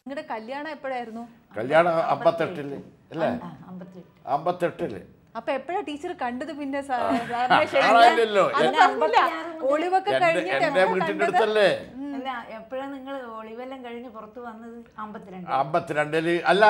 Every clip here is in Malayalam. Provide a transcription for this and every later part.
നിങ്ങളുടെ കല്യാണം എപ്പോഴായിരുന്നു? കല്യാണം 58 അല്ലേ? 58. അപ്പൊ എപ്പോഴാ ടീച്ചർ കണ്ടത്? പിന്നെ ഒളിവൊക്കെ എന്റെ വീട്ടിന്റെ അടുത്തല്ലേ? എപ്പോഴാ നിങ്ങൾ ഒളിവെല്ലാം കഴിഞ്ഞ് പുറത്ത് വന്നത്? 52 അല്ല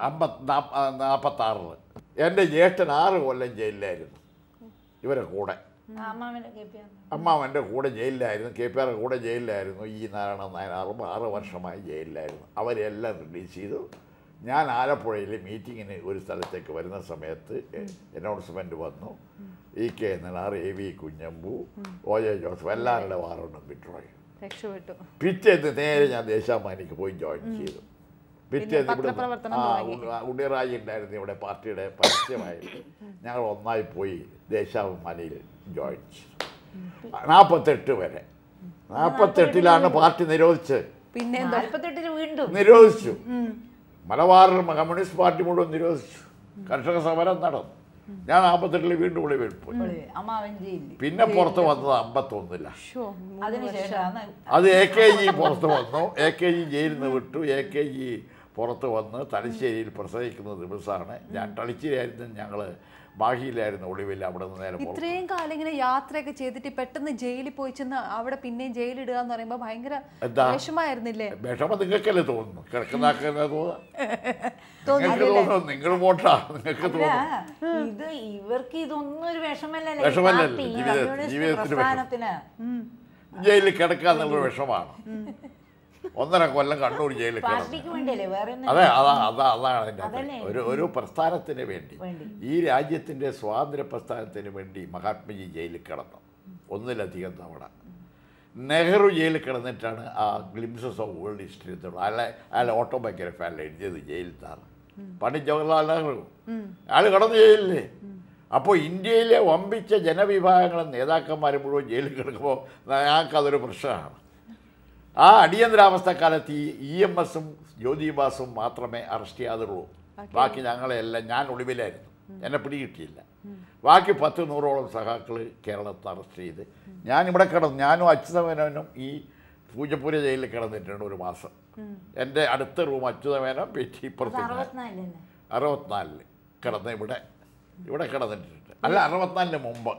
46. എൻ്റെ ജ്യേഷ്ഠൻ 6 കൊല്ലം ജയിലിലായിരുന്നു ഇവരെ കൂടെ. അമ്മാവൻ്റെ കൂടെ ജയിലിലായിരുന്നു, KPR കൂടെ ജയിലിലായിരുന്നു. ഈ നാരായണ നായർ 6 വർഷമായി ജയിലിലായിരുന്നു. അവരെല്ലാം റിലീസ് ചെയ്തു. ഞാൻ ആലപ്പുഴയിൽ മീറ്റിങ്ങിന് ഒരു സ്ഥലത്തേക്ക് വരുന്ന സമയത്ത് അനൗൺസ്മെൻറ്റ് വന്നു. EK Nayanar, AV Kunhambu, OJ Joseph എല്ലാവരുടെ വാറണ്ടും കിട്ടുമായി. പിറ്റേന്ന് നേരെ ഞാൻ ദേശാഭിമാനിക്ക് പോയി ജോയിൻ ചെയ്തു. പിറ്റേന്ന് ഇവിടെ ഉണ്ണിറായി ഉണ്ടായിരുന്നു ഇവിടെ പാർട്ടിയുടെ പരസ്യമായിട്ട്. ഞങ്ങൾ ഒന്നായി പോയി ദേശാഭിമാനിയിൽ ജോയിൻ ചെയ്തു. 48 വരെ. 48ലാണ് പാർട്ടി നിരോധിച്ചത്. പിന്നെ 48 വീണ്ടും നിരോധിച്ചു. മലബാറിൽ കമ്മ്യൂണിസ്റ്റ് പാർട്ടി മുഴുവൻ നിരോധിച്ചു. കർഷക സമരം നടന്നു. ഞാൻ 48 വീണ്ടും ഒളിവിൽ പോയി. പിന്നെ പുറത്ത് വന്നത് 51. അത് AKG പുറത്ത് വന്നു. AKG ജയിലിൽ നിന്ന് വിട്ടു. AKG പുറത്ത് വന്ന് തലശ്ശേരിയിൽ പ്രസവിക്കുന്ന ദിവസമാണ്. ഞാൻ തലശ്ശേരിയായിരുന്നു, ഞങ്ങൾ മാഹിയിലായിരുന്നു ഒളിവിൽ. അവിടെ നിന്ന് നേരെ ഇത്രയും കാലം ഇങ്ങനെ യാത്രയൊക്കെ ചെയ്തിട്ട് പെട്ടെന്ന് ജയിലിൽ പോയി ചെന്ന് അവിടെ പിന്നെയും ജയിലിടുക എന്ന് പറയുമ്പോൾ ഭയങ്കര വിഷമായിരുന്നില്ലേ? വിഷമം നിങ്ങൾക്കല്ലേ തോന്നുന്നു? കിടക്കുന്നാക്കല്ലേ തോന്നുന്നു? നിങ്ങൾ പോട്ടാ, നിങ്ങൾക്ക് ഇത് ഇവർക്ക് ഇതൊന്നും ഒരു വിഷമല്ലല്ലോ. ജീവിതത്തിന് ജയിലിൽ കിടക്കുക എന്നുള്ളൊരു വിഷമാണ്. 1.5 കൊല്ലം കണ്ണൂർ ജയിലിൽ കിടന്നു. അതെ, അതാണ് അതിൻ്റെ ഒരു പ്രസ്ഥാനത്തിന് വേണ്ടി, ഈ രാജ്യത്തിൻ്റെ സ്വാതന്ത്ര്യ പ്രസ്ഥാനത്തിന് വേണ്ടി മഹാത്മജി ജയിലിൽ കിടന്നു 1ലധികം തവണ. നെഹ്റു ജയിലിൽ കിടന്നിട്ടാണ് ആ ഗ്ലിംസസ് ഓഫ് വേൾഡ് ഹിസ്റ്ററി അയാൾ ഓട്ടോബയോഗ്രഫി അല്ല എഴുതിയത് ജയിലിൽ നിന്നാണ്. പണ്ഡിറ്റ് ജവഹർലാൽ നെഹ്റു അയാൾ കിടന്നു ജയിലില്ലേ. അപ്പോൾ ഇന്ത്യയിലെ വമ്പിച്ച ജനവിഭാഗങ്ങളും നേതാക്കന്മാരും മുഴുവൻ ജയിലിൽ കിടക്കുമ്പോൾ ഞങ്ങൾക്കതൊരു പ്രശ്നമാണ്. ആ അടിയന്തരാവസ്ഥക്കാലത്ത് EMSഉം ജ്യോതിബാസും മാത്രമേ അറസ്റ്റ് ചെയ്യാതുള്ളൂ. ബാക്കി ഞങ്ങളെല്ലാം, ഞാൻ ഒളിവിലായിരുന്നു, എന്നെ പിടികിട്ടിയില്ല. ബാക്കി 10-100ഓളം സഖാക്കൾ കേരളത്തിൽ അറസ്റ്റ് ചെയ്ത് ഞാനിവിടെ കിടന്നു. ഞാനും അച്യുതമേനോനും ഈ പൂജപ്പുര ജയിലിൽ കിടന്നിട്ടുണ്ട് 1 മാസം. എൻ്റെ അടുത്ത റൂം അച്യുതമേനോൻ ഇപ്പുറത്ത് 64 കിടന്ന് ഇവിടെ കിടന്നിട്ടുണ്ട്. അല്ല, 64 മുമ്പ്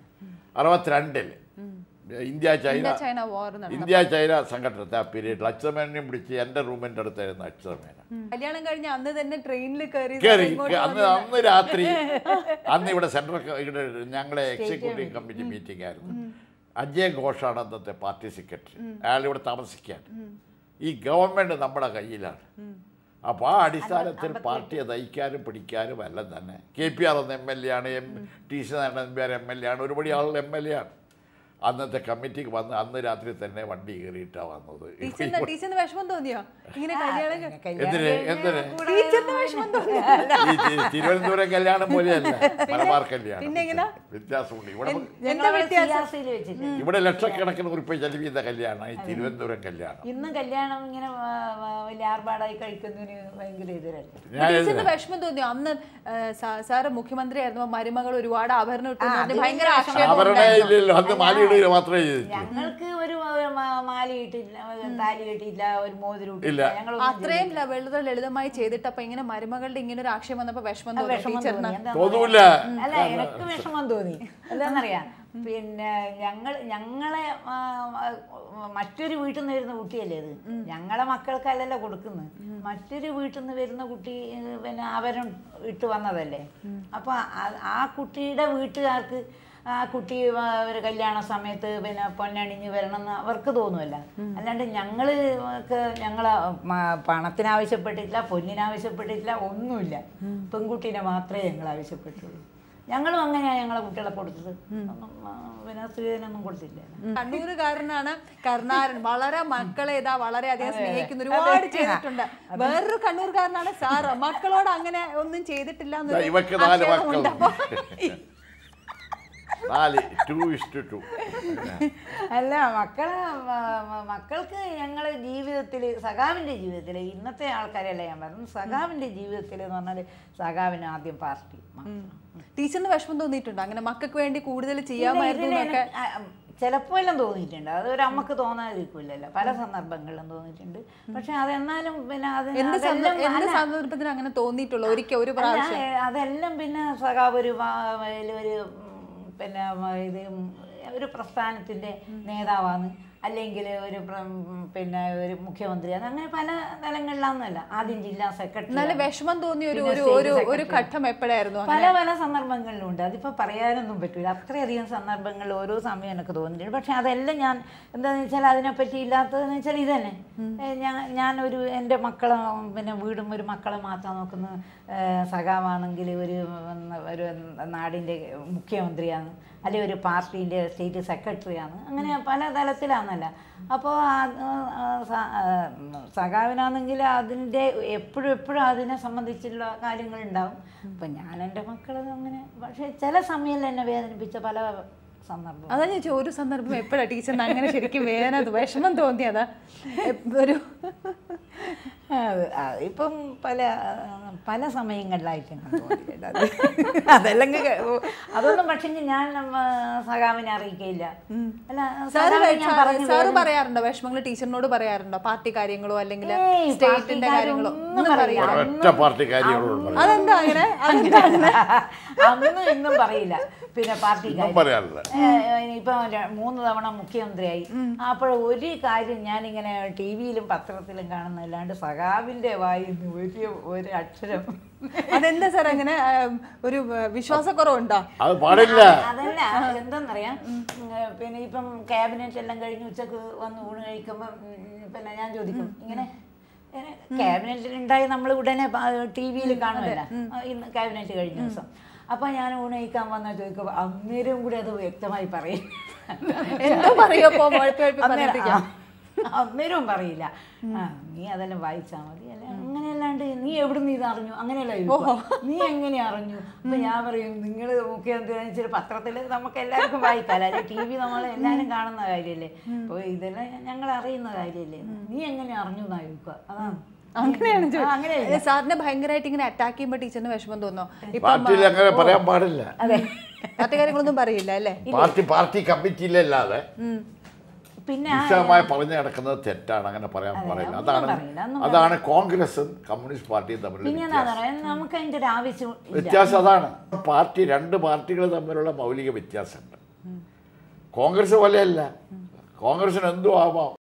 62 ഇന്ത്യ ചൈന സംഘടനത്തെ ആ പീരീഡിൽ അച്യുതമേനോനെയും പിടിച്ച് എൻ്റെ റൂമിൻ്റെ അടുത്തായിരുന്നു അച്യുതമേനോൻ. കല്യാണം കഴിഞ്ഞ് അന്ന് തന്നെ ട്രെയിനിൽ കയറി അന്ന് രാത്രി ഇവിടെ സെൻട്രൽ ഞങ്ങളെ എക്സിക്യൂട്ടീവ് കമ്മിറ്റി മീറ്റിംഗ് ആയിരുന്നു. അജയ് ഘോഷാണ് അന്നത്തെ പാർട്ടി സെക്രട്ടറി. അയാളിവിടെ താമസിക്കാൻ. ഈ ഗവൺമെൻറ് നമ്മുടെ കയ്യിലാണ്. അപ്പോൾ ആ അടിസ്ഥാനത്തിൽ പാർട്ടിയെ നയിക്കാനും പിടിക്കാനും എല്ലാം തന്നെ KPR ഒന്ന് MLA ആണ്, TC നാരായണൻ MLA ആണ്, ഒരുപടി ആളുകൾ MLA ആണ്. അന്നത്തെ കമ്മിറ്റിക്ക് വന്ന് അന്ന് രാത്രി തന്നെ വണ്ടി കയറിയിട്ടാണ് വന്നത്. വിഷമം തോന്നിയോ? തിരുവനന്തപുരം കല്യാണം പോലെയല്ല മലബാർ കല്യാണം, വ്യത്യാസമുണ്ട്. ഇവിടെ ലക്ഷക്കണക്കിന് ഉറുപ്പിക ചെലവ് ചെയ്ത കല്യാണം ഈ തിരുവനന്തപുരം കല്യാണം. ഇന്ന് കല്യാണം ഇങ്ങനെ വലിയ ആർഭാടായി കഴിക്കുന്നതിന് ഭയങ്കര എതിരല്ല. വിഷമം തോന്നിയോ? അന്ന് സാറ് മുഖ്യമന്ത്രി ആയിരുന്നു, മരുമകൾ ഒരുപാട് ആഭരണം ഇട്ടു, ഭയങ്കര ഞങ്ങൾക്ക് ഒരു മാല ഇട്ടില്ല, താലി കെട്ടിയില്ല, ഒരു മോതിരം ഇട്ടില്ല. അത്രയും വളരെ ലളിതമായി ചെയ്തിട്ട് അപ്പൊ ഇങ്ങനെ മരുമകളുടെ ഇങ്ങനെ ഒരു ആക്ഷേപം വന്നപ്പോ വിഷമം തോന്നി? അല്ല, എനിക്ക് വിഷമം തോന്നി. എന്താന്നറിയാം, പിന്നെ ഞങ്ങളെ മറ്റൊരു വീട്ടിൽ നിന്ന് വരുന്ന കുട്ടിയല്ലേ ഇത്, ഞങ്ങളെ മക്കൾക്കല്ലല്ലോ കൊടുക്കുന്നത്, മറ്റൊരു വീട്ടിൽ നിന്ന് വരുന്ന കുട്ടി പിന്നെ അവരും ഇട്ട് വന്നതല്ലേ. അപ്പൊ ആ കുട്ടിയുടെ വീട്ടുകാർക്ക് ആ കുട്ടി ഒരു കല്യാണ സമയത്ത് പിന്നെ പൊന്നണിഞ്ഞ് വരണമെന്ന് അവർക്ക് തോന്നുമല്ല. അല്ലാണ്ട് ഞങ്ങളെ പണത്തിനാവശ്യപ്പെട്ടിട്ടില്ല, പൊന്നിനാവശ്യപ്പെട്ടിട്ടില്ല, ഒന്നുമില്ല. പെൺകുട്ടീനെ മാത്രമേ ഞങ്ങൾ ആവശ്യപ്പെട്ടുള്ളൂ. ഞങ്ങളും അങ്ങനെയാണ് ഞങ്ങളെ കുട്ടികളെ കൊടുത്തത്. പിന്നെ സ്ത്രീധനൊന്നും കൊടുത്തില്ല. കണ്ണൂരുകാരനാണ് കരുണാകരൻ. വളരെ മക്കളെ വളരെയധികം സ്നേഹിക്കുന്ന, ഒരുപാട് ചെയ്തിട്ടുണ്ട്. വേറൊരു കണ്ണൂർക്കാരനാണ് സാറ്. മക്കളോട് അങ്ങനെ ഒന്നും ചെയ്തിട്ടില്ല. അല്ല, മക്കൾക്ക് ഞങ്ങളെ ജീവിതത്തിൽ, സഖാവിൻ്റെ ജീവിതത്തിൽ, ഇന്നത്തെ ആൾക്കാരല്ല ഞാൻ പറഞ്ഞു, സഖാവിൻ്റെ ജീവിതത്തിൽ എന്ന് പറഞ്ഞാൽ സഖാവിന് ആദ്യം പാർട്ടി. ടീച്ചറിന് വിഷമം തോന്നിയിട്ടുണ്ടോ അങ്ങനെ മക്കൾക്ക് വേണ്ടി കൂടുതൽ ചെയ്യാമായിരുന്നു? ചിലപ്പോൾ എല്ലാം തോന്നിയിട്ടുണ്ട്. അതൊരു അമ്മക്ക് തോന്നാതിരിക്കില്ലല്ലോ, പല സന്ദർഭങ്ങളിലും തോന്നിയിട്ടുണ്ട്. പക്ഷെ അതെന്നാലും പിന്നെ സന്ദർഭത്തിൽ അങ്ങനെ തോന്നിയിട്ടുള്ളൂ ഒരിക്കൽ ഒരു പ്രാവശ്യം? അതെല്ലാം പിന്നെ സഖാവ് ഒരു പിന്നെ ഇത് ഒരു പ്രസ്ഥാനത്തിൻ്റെ നേതാവാണ്, അല്ലെങ്കിൽ ഒരു പിന്നെ ഒരു മുഖ്യമന്ത്രിയാണ്, അങ്ങനെ പല തലങ്ങളിലാണെന്നല്ല. ആദ്യം ജില്ലാ സെക്രട്ടറി. വിഷമം തോന്നിയ ഒരു ഘട്ടം എപ്പോഴായിരുന്നു? പല പല സന്ദർഭങ്ങളിലും ഉണ്ട്. അതിപ്പോൾ പറയാനൊന്നും പറ്റില്ല, അത്രയധികം സന്ദർഭങ്ങളിൽ ഓരോ സമയം എനിക്ക് തോന്നിയിട്ടുണ്ട്. പക്ഷെ അതെല്ലാം ഞാൻ എന്താണെന്ന് വെച്ചാൽ അതിനെപ്പറ്റി ഇല്ലാത്തതെന്ന് വെച്ചാൽ ഇതന്നെ, ഞാനൊരു എൻ്റെ മക്കളെ പിന്നെ വീടും ഒരു മക്കളെ മാത്രം നോക്കുന്ന സഖാവാണെങ്കിൽ ഒരു നാടിൻ്റെ മുഖ്യമന്ത്രിയാണ്, അല്ലെങ്കിൽ ഒരു പാർട്ടീൻ്റെ സ്റ്റേറ്റ് സെക്രട്ടറിയാണ്, അങ്ങനെ പല തലത്തിലാണല്ല. അപ്പോൾ സഖാവിനാണെങ്കിൽ അതിൻ്റെ എപ്പോഴും അതിനെ സംബന്ധിച്ചുള്ള കാര്യങ്ങളുണ്ടാവും. അപ്പം ഞാൻ എൻ്റെ മക്കൾ അങ്ങനെ, പക്ഷേ ചില സമയം എന്നെ വേദനിപ്പിച്ച പല സന്ദർഭം. അതാ ഞാൻ ഒരു സന്ദർഭം എപ്പോഴാണ് ടീച്ചറിന് അങ്ങനെ ശരിക്കും വിഷമം തോന്നിയതാ? ഒരു ഇപ്പം പല സമയങ്ങളിലായിട്ട് അതെല്ലാം അതൊന്നും പക്ഷെ ഞാൻ സഖാവിനെ അറിയിക്കയില്ല. സാറ് പറയാറുണ്ടോ വിഷമങ്ങൾ ടീച്ചറിനോട് പറയാറുണ്ടോ? പാർട്ടി കാര്യങ്ങളോ അല്ലെങ്കിൽ സ്റ്റേറ്റിന്റെ കാര്യങ്ങളോ? അതെന്താ അങ്ങനെ? അന്നും ഇന്നും പറയില്ല. പിന്നെ പാർട്ടി ഇപ്പൊ 3 തവണ മുഖ്യമന്ത്രിയായി. അപ്പോൾ ഒരു കാര്യം ഞാനിങ്ങനെ ടി വിയിലും പത്രത്തിലും കാണുന്നല്ലാണ്ട് സഖാവിന്റെ വായിന്ന് ഒരു അക്ഷരം. അതെന്താ സാർ അങ്ങനെ ഒരു വിശ്വാസക്കുറവുണ്ടോ? അതല്ല, എന്താന്നറിയാം, പിന്നെ ഇപ്പം ക്യാബിനറ്റ് എല്ലാം കഴിഞ്ഞ് ഉച്ചക്ക് വന്ന് ഊണ് കഴിക്കുമ്പം പിന്നെ ഞാൻ ചോദിക്കും ഇങ്ങനെ ക്യാബിനറ്റിൽ ഉണ്ടായി നമ്മൾ ഉടനെ ടി വിയിൽ കാണുമല്ല, ഇന്ന് ക്യാബിനറ്റ് കഴിഞ്ഞ ദിവസം. അപ്പം ഞാൻ ഊണ് കഴിക്കാൻ വന്നാൽ ചോദിക്കുമ്പോൾ അന്നേരം കൂടി അത് വ്യക്തമായി പറയും. അന്നേരവും പറയില്ല, നീ അതെല്ലാം വായിച്ചാൽ മതി അല്ലെ, അങ്ങനെയല്ലാണ്ട് നീ എവിടുന്ന് ഇത് അറിഞ്ഞു, അങ്ങനെയല്ല നീ എങ്ങനെ അറിഞ്ഞു. അപ്പം ഞാൻ പറയും, നിങ്ങൾ മുഖ്യമന്ത്രി വെച്ചാൽ പത്രത്തിൽ നമുക്ക് എല്ലാവർക്കും വായിക്കാമല്ലോ, അല്ലെങ്കിൽ ടി വി നമ്മൾ എല്ലാവരും കാണുന്ന കാര്യമല്ലേ, അപ്പോൾ ഇതെല്ലാം ഞങ്ങൾ അറിയുന്ന കാര്യമല്ലേ, നീ എങ്ങനെ അറിഞ്ഞു എന്നാ ചോദിക്കുക. അതാണ്. അങ്ങനെയാണ് സാറിനെ ഭയങ്കരമായിട്ട് ഇങ്ങനെ അറ്റാക്ക് ചെയ്യുമ്പോൾ ടീച്ചറിന് വിഷമം തോന്നോ? അങ്ങനെ പറയാൻ പാടില്ല, പാർട്ടി കാര്യങ്ങളൊന്നും പറയില്ല അല്ലേ? പാർട്ടി കമ്മിറ്റിയിലല്ലാതെ പിന്നെ പറഞ്ഞു നടക്കുന്നത് തെറ്റാണ്, അങ്ങനെ പറയാൻ പാടില്ല. അതാണ് കോൺഗ്രസും കമ്മ്യൂണിസ്റ്റ് പാർട്ടിയും തമ്മിലുള്ള വ്യത്യാസം. അതാണ് രണ്ട് പാർട്ടികൾ തമ്മിലുള്ള മൗലിക വ്യത്യാസമുണ്ട്. കോൺഗ്രസ് പോലെയല്ല, കോൺഗ്രസിന് എന്തും ആവാം.